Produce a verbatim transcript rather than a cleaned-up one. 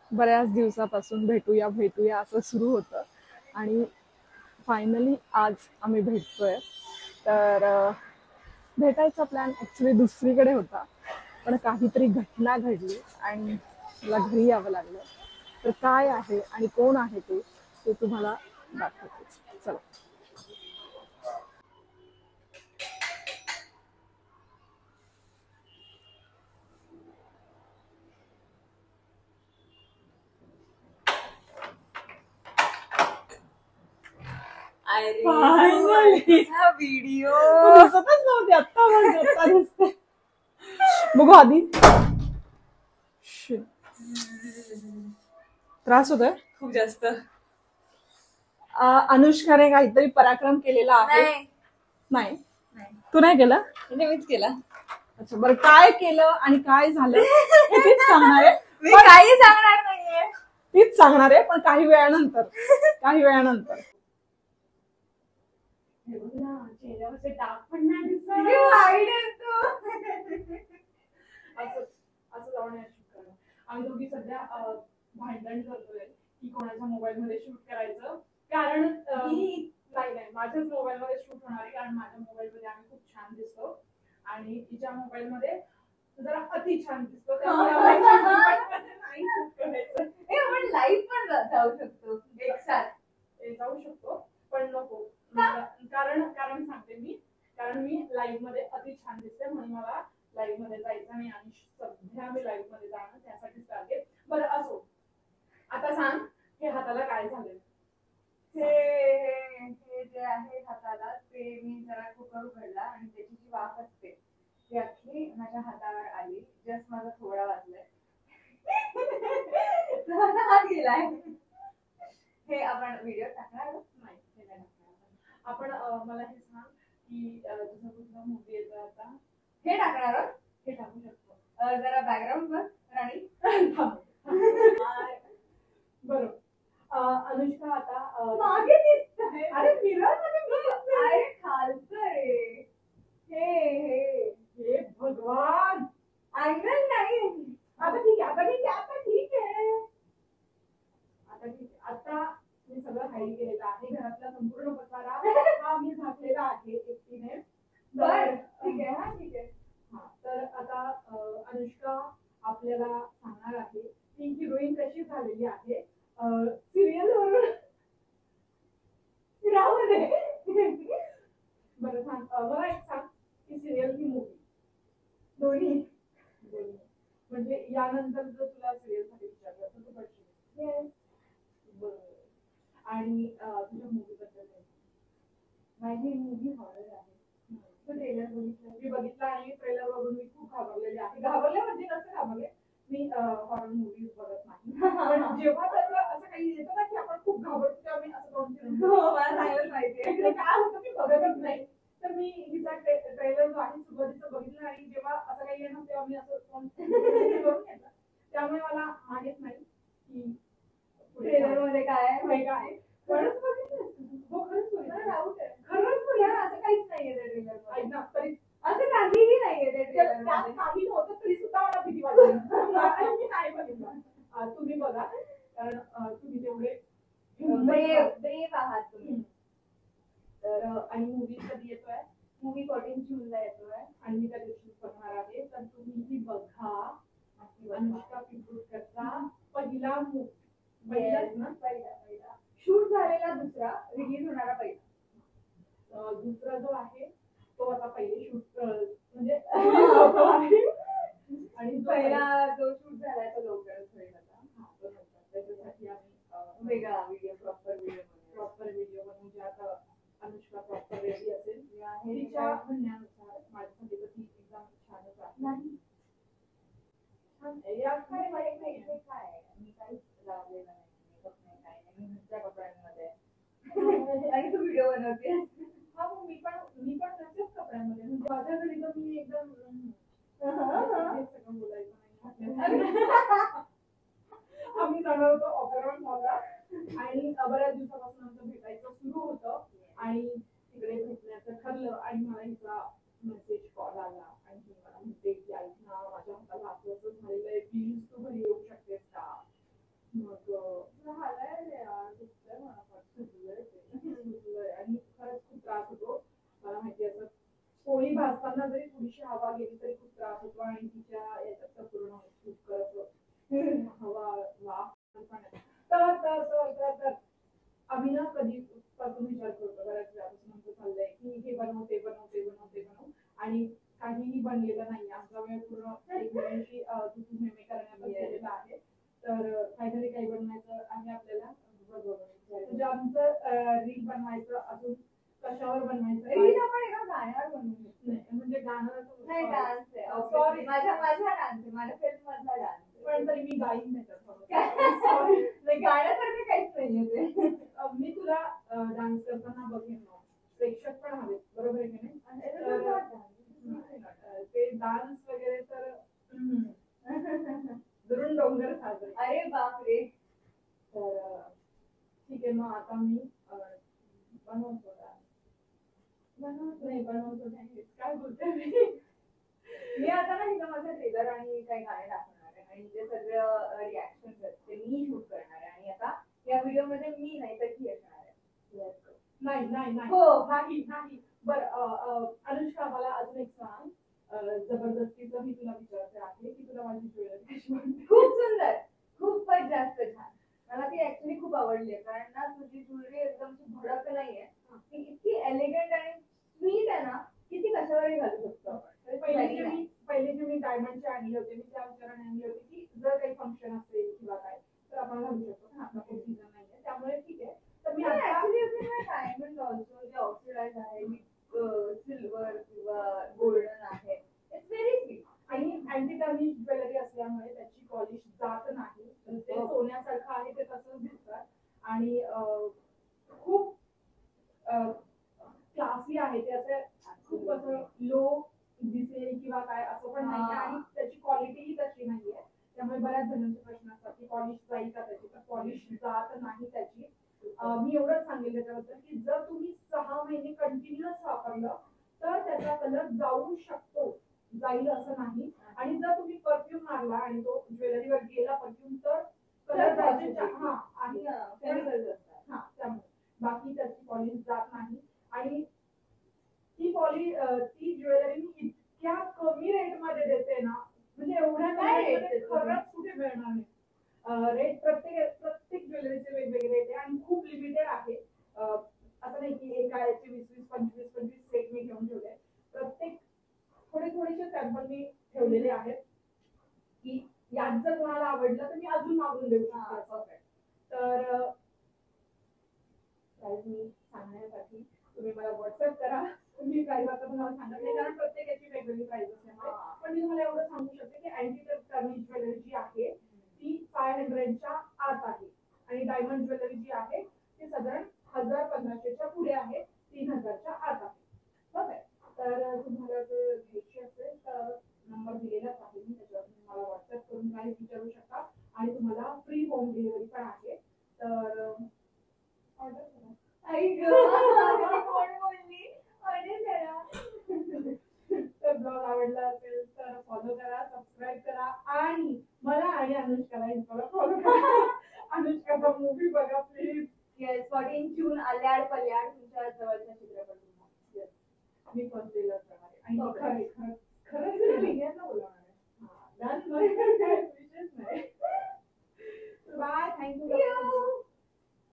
बऱ्याच दिवसापासून भेटूया भेटूया असं सुरू होतं आणि फायनली आज आम्ही भेटतोय. तर अ, भेटायचा प्लॅन ॲक्च्युली दुसरीकडे होता, पण काहीतरी घटना घडली आणि मला घरी यावं लागलं. तर काय आहे आणि कोण आहे ते ते तुम्हाला दाखवतेच. चला. व्हिडिओ दिसतच नव्हती आत्ता म्हणजे आत्ता दिसते. बघू आधी. Shit. त्रास होतोय खूप जास्त. अ, अनुष्काने काहीतरी पराक्रम केलेला आहे. नाही नाही नाही. तू नाही केलं? म्हणजे मीच केला. अच्छा बरं, काय केलं आणि काय झालं हे तीच सांगणार आहे. मी काही सांगणार नाहीये. तीच सांगणार आहे पण काही वेळानंतर काही वेळानंतर चेहऱ्यावरचे डाग पण नाही दिसत. असं असं जाऊन शूट करणं. आम्ही दोघी सध्या अ, भांडण करतोय की कोणाच्या मोबाईल मध्ये शूट करायचं. कारण अ, नाही नाही माझ्याच मोबाईल मध्ये शूट होणार आहे, कारण माझ्या मोबाईल मध्ये आम्ही खूप छान दिसतो आणि तिच्या मोबाईल मध्ये जरा अति छान दिसतो. त्यामुळे आम्हाला नाही शूट करायचं. ए, आपण लाईव्ह पण जाऊ शकतो एक साथ. ते जाऊ शकतो पण नको. कारण कारण सांगते मी, कारण मी लाईव्ह मध्ये अति छान दिसते म्हणून मला लाईव्ह मध्ये जायचं नाही आणि सध्या मी लाईव्ह मध्ये जाणं त्यासाठी टार्गेट. बरं असो, आता सांग हे हाताला काय झालंय? हे हे हे जे आहे हाताला ते मी जरा कुकर उघडला आणि त्याची जी वाफ असते ती अख्खी माझ्या हातावर आली. जस्ट माझा थोडा वाजलाय. हा गेलाय. हे आपण व्हिडिओ टाकणार नाही हे नाही टाकणार आपण. अ, मला हे सांग की अ, तुझा कुठला मूवी येतो आता? हे टाकणार आहोत. हे टाकू शकतो. अ, जरा बॅकग्राऊंड वर राणी. बरोबर. अ, अनुष्का आता अ, मागे दिसतंय. अरे मिरर मध्ये दिसतंय. अरे खालचं रे. हे हे हे भगवान. अँगल नाही. आता ठीक आहे आता ठीक आहे आता ठीक आहे आता ठीक आहे. आता मी सगळं हाईड केलेलं आहे. घरातला संपूर्ण पसारा हा मी झाकलेला आहे एकटीने. बर ठीक आहे. हा ठीक आहे. हा तर आता अ, अनुष्का आपल्याला सांगणार आहे की हिरोईन कशी झालेली आहे सिरियल वरून. राहू दे. बरं सांग. अ, मला एक सांग की सिरियल की मूवी दोन्ही. दोन्ही म्हणजे यानंतर जर तुला सिरियल साठी विचारलं तर तू पडशील. Yes. बरं. आणि अ, तुझ्या मूवी बद्दल काय सांग? माझी मूवी हॉरर आहे. तो ट्रेलर बघितला. मी बघितला आणि ट्रेलर बघून मी खूप घाबरलेले आहे. घाबरले म्हणजे कसं घाबरले, मी हॉरर मूवीज बघत नाही पण जेव्हा तसं असं काही येतं ना की आपण खूप घाबरतो तेव्हा मी असं दोन तीन हो मला सांगायला पाहिजे. इकडे काय होतं मी बघतच नाही. तर मी हिचा ट्रेलर जो आहे सुरुवातीचा बघितला आणि जेव्हा असं काही येणार तेव्हा मी असं करून घेतलं. त्यामुळे मला माहित नाही की ट्रेलर मध्ये काय आहे काय काय आहे. खरंच बघितलं. हो खरंच बघितलं. डाऊट आहे. खरंच यार असं काहीच नाहीये त्या ट्रेलर मध्ये. ऐक ना तरी असं काहीही नाहीये त्या ट्रेलर त्यात मध्ये. काही नव्हतं तरी सुद्धा मला भीती वाटली. मी नाही बघितलं. अ, तुम्ही बघा कारण अ, तुम्ही तेवढे ब्रेव ब्रेव आहात तुम्ही. तर अ, आणि मूवी कधी येतोय? मूवी फोर्टीन जून ला येतोय आणि मी त्या दिवशी बघणार आहे. तर तुम्ही ही बघा. अनुष्का पिंपळकरचा पहिला मूवी. पहिलाच ना? पहिला पहिला शूट झालेला, दुसरा रिलीज होणारा पहिला. अ, दुसरा जो आहे तो आता पहिले शूट म्हणजे होतो आहे. आणि जो पहिला जो शूट झालाय तो लवकरच होईल आता. हा तो नंतर. त्याच्यासाठी आम्ही अ, वेगळा video proper video proper video बनवून जे आता अनुष्का प्रॉपर रेडी असेल तिच्या म्हणण्यानुसार. माझ्यासाठी तर ती एकदम छानच आहे. नाही छान आहे. यात काय वाईट नाही हे काय मी काहीच लावलेलं नाही. मेकअप नाही काही नाही. मी नुसत्या कपड्यांमध्ये आणि तू व्हिडिओ बनवते. हा मग मी पण मी पण त्याच्याच कपड्यांमध्ये म्हणजे माझ्या घरी तर मी एकदम हे सगळं बोलायचं नाही. आम्ही जाणार होतो ऑपेरॉन मॉलला आणि बऱ्याच दिवसापासून आमचं भेटायचं सुरू होतं आणि तिकडे भेटण्याचं ठरलं आणि मला हिचा मेसेज कॉल आला आणि ती मला म्हणते की ऐक ना माझ्या हाताला असं असं झालेलं आहे, प्लीज तू घरी येऊ शकतेस का? झालंय यार दुखतंय मला फार सुजलंय ते सुजलंय आणि खरंच खूप त्रास होतो मला माहिती असं पोळी भाजताना जरी थोडीशी हवा गेली तरी खूप त्रास होतो आणि तिच्या याच्यात तर पूर्ण खूप करत हवा वाफ पण आहे. तर तर तर तर तर आम्ही ना कधी पासून विचार करतो बऱ्याच वेळापासून आमचं चाललंय की हे बनव ते बनव ते बनव ते बनव आणि काहीही बनलेलं नाही आमचा वेळ पूर्ण एकमेकांशी तू तू मेमे करण्यातच गेलेला आहे. तर काहीतरी काही बनवायचं आणि आपल्याला म्हणजे आमचं रील बनवायचं अजून कशावर बनवायचं रील आपण एका गाण्यावर बनवू नाही म्हणजे गाणं नाही डान्स आहे सॉरी माझ्या माझा डान्स आहे माझ्या फिल्म मधला डान्स पण तरी मी गाईन नाही सॉरी गाण्यासारखं काहीच नाहीये ते मी तुला डान्स करताना बघेन प्रेक्षक पण हवेत बरोबर आहे की नाही ते डान्स वगैरे तर दुरून डोंगर साजरे अरे बापरे तर ठीक आहे मग आता मी बनवतो बनवतो नाही बनवतो नाही काय बोलते मी मी आता ना तिथं माझं ट्रेलर आणि काही गाणे दाखवणार आहे आणि जे सगळं रिॲक्शन ते मी शूट करणार आहे आणि आता या व्हिडिओ मध्ये मी नाही तर ती असणार आहे नाही नाही नाही हो नाही नाही बरं अनुष्का मला अजून एक सांग जबरदस्तीचं मी तुला विचारते आहे की तुला माझी ज्वेलरी कशी वाटते खूप सुंदर खूपच जास्त छान मला ती ऍक्च्युली खूप आवडली आहे कारण ना तुझी ज्वेलरी एकदम भडक नाहीये ती इतकी एलिगंट आणि स्वीट आहे ना की ती कशावरही घालू शकतो आपण पहिले जे मी पहिले जे मी डायमंडचे आणले होते मी त्या विचाराने आणले होते की जर काही फंक्शन असेल किंवा काय तर आपण घालू शकतो पण आता काही सीझन नाहीये त्यामुळे ठीक आहे तर मी ऍक्च्युली डायमंड ऑल्सो जे ऑक्सिडाइज आहे सिल्वर किंवा गोल्डन आहे इट्स व्हेरी स्वीट आणि अँटी टर्निश ज्वेलरी असल्यामुळे त्याची पॉलिश जात नाही ते सोन्यासारखं आहे ते तसंच दिसतात आणि खूप क्लासी आहे ते असं खूप असं लो दिसेल किंवा काय असं पण नाही आणि त्याची क्वालिटीही तशी नाहीये त्यामुळे बऱ्याच जणांचे प्रश्न असतात की पॉलिश जाईल का त्याची तर पॉलिश जात नाही त्याची मी एवढंच सांगेल त्याच्याबद्दल की जर तुम्ही सहा महिने कंटिन्युअस वापरलं तर त्याचा कलर जाऊ शकतो जाईल असं नाही आणि जर तुम्ही परफ्यूम मारला आणि तो ज्वेलरीवर गेला परफ्यूम तर कलर जायचे हा आणि हा त्यामुळे बाकी त्याची पॉलिश जात नाही आणि ती पॉली ती ज्वेलरी मी इतक्या कमी रेट मध्ये देते ना म्हणजे एवढ्या काय खरंच कुठे मिळणार नाही रेट प्रत्येक प्रत्येक ज्वेलरीचे वेगवेगळे रेट आहे आणि खूप लिमिटेड आहे असं नाही की एका याचे वीस वीस पंचवीस पंचवीस सेट मी घेऊन ठेवले प्रत्येक थोडे थोडेसे सॅम्पल मी ठेवलेले आहेत की यात जर कोणाला आवडलं तर मी अजून मागून देऊ शकते तर प्राईस मी सांगण्यासाठी तुम्ही मला व्हॉट्सअप करा मी प्राईस आता तुम्हाला सांगत नाही कारण प्रत्येकाची वेगवेगळी प्राईस असल्यामुळे पण मी तुम्हाला एवढं सांगू शकते की अँटी टर्निश ज्वेलरी जी आहे ती फाय हंड्रेडच्या आत आहे आणि डायमंड ज्वेलरी जी आहे ती साधारण हजार पंधराशेच्या पुढे आहे तीन हजारच्या आत आहे बघ तर तुम्हाला जर घ्यायची असेल तर नंबर दिलेलाच आहे मी त्याच्यावर तुम्ही मला व्हॉट्सअप करून प्राईस विचारू शकता आणि तुम्हाला फ्री होम डिलिव्हरी पण आहे तर ऑर्डर करा आई कोण बोलली ऑर्डर करा तर ब्लॉग आवडला असेल तर फॉलो करा सबस्क्राईब करा आणि मला आणि अनुष्काला इंस्टाला फॉलो करा अनुष्काचा मूवी बघा please yes fourteen June Alyad Palyad तुमच्या जवळच्या चित्रपट येस मी फसलेला प्रमाणे आणि खरं खरंच विजयाला बोलवणार आहे विशेष नाही बाय थँक्यू